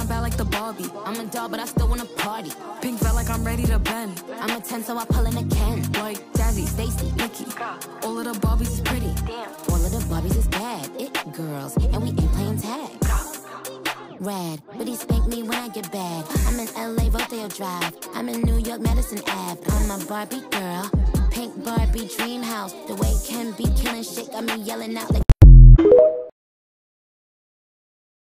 my bad like the Barbie. I'm a doll, but I still wanna party. Pink felt like I'm ready to bend. I'm a 10, so I pull in a Ken. Like Jazzy, Stacy, Nikki. All of the Barbies is pretty. All of the Barbies is bad. It girls, and we ain't playing tag. Rad, but he spank me when I get bad. I'm in LA, Rodeo Drive. I'm in New York, Madison Ave. I'm a Barbie girl. Pink Barbie dream house. The way Ken be killing shit got me yelling out like